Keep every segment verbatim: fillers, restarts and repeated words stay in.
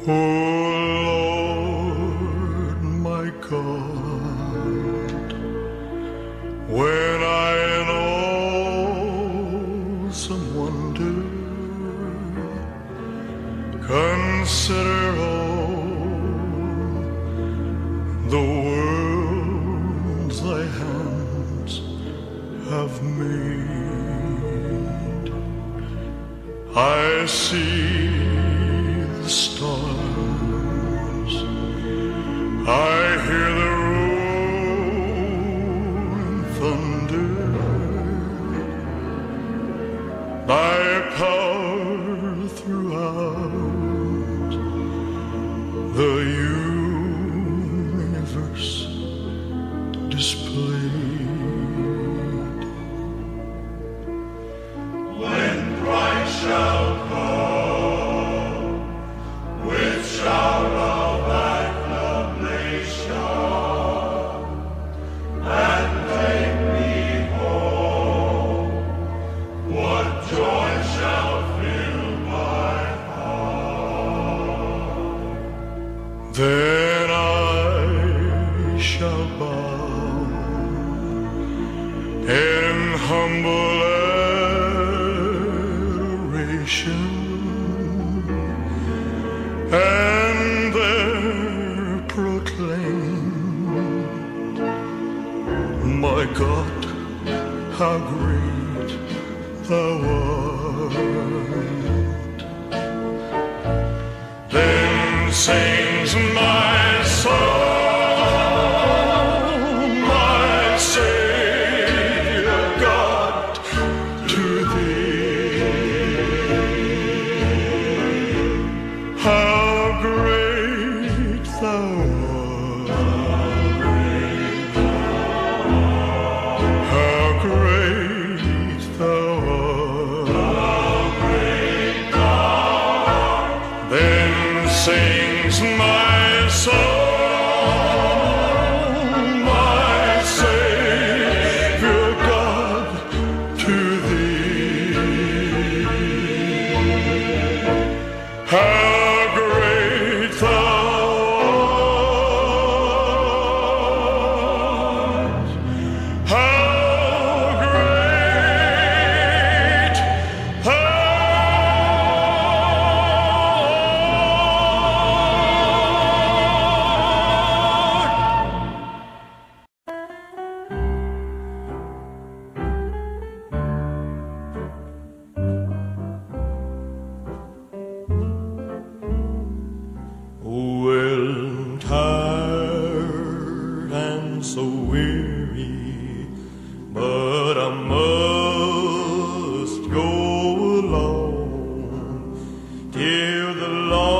Oh Lord, my God, when I in awesome wonder consider all the worlds thy hands have made, I see the stars, I hear the rolling thunder, thy power throughout the universe displayed. When Christ shall come with shout of acclamation and take me home, what joy shall fill my heart. Then I shall bow in humble adoration, and there proclaim, my God, how great thou art. Then sings my soul, my Savior God, to thee. How great thou art, how great thou art. Then sings my soul, my Savior God, to thee. How great thou art, how great thou art. Well, tired and so weary, but I must go along till the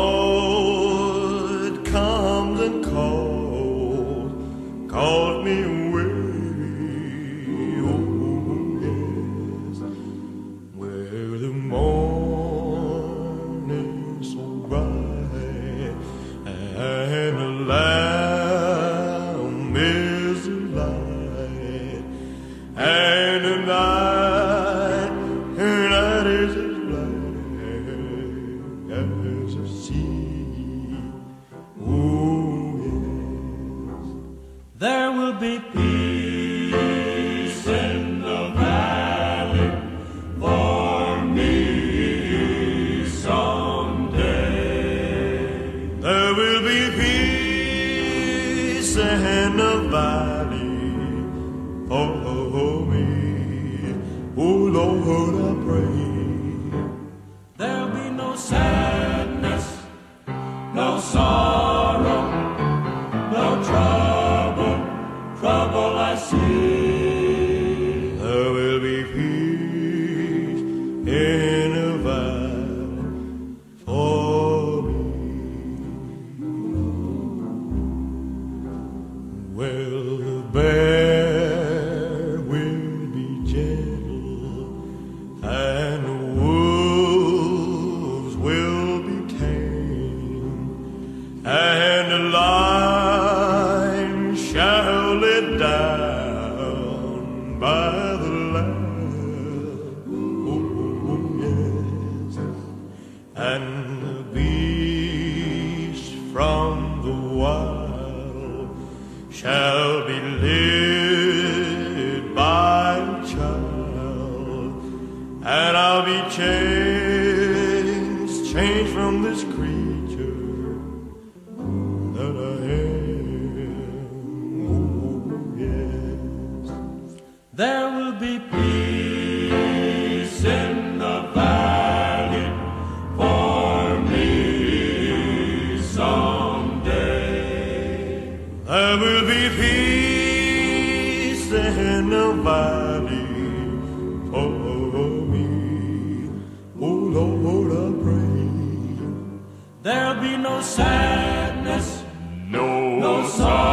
Lord comes and calls, calls me away. Oh, yes, where the morning's so bright and the Lamb is the light, and the night, and night is as black as the sea. Oh, yes, there will be peace in the valley for me someday. There will be peace in the valley for me. Oh Lord, I pray. There'll be no sadness, no sorrow, no trouble, trouble I see. There will be peace in the valley for me. Well, the bear will be gentle, and the wolves will be tame, and the lion shall lay down by the lamb. Oh, yes, and the bee while shall be led by a child, and I'll be changed, changed from this creature that I am. Oh, yes. There will be peace in the valley for me someday. There will be peace in the valley for me. Oh Lord, I pray. There'll be no sadness, No, no sorrow.